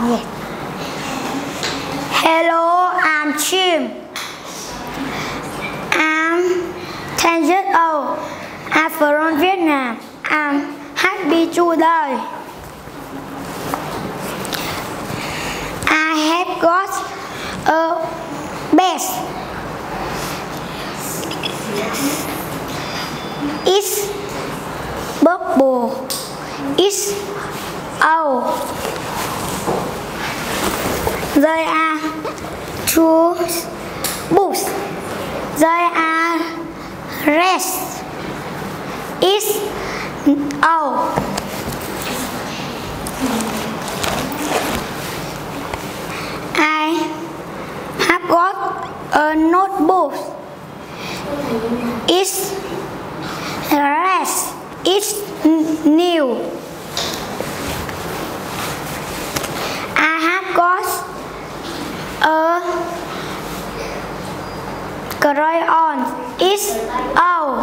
Yes. Hello, I'm Chim. I'm 10 years old. I'm from Vietnam. I'm happy today. I have got a best. It's purple. It's old. There are two books. There are rest. It's old. I have got a notebook. It's rest. It's new. I have got a crayon. It's old.